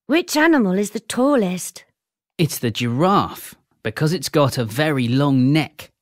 Which animal is the tallest? It's the giraffe, because it's got a very long neck.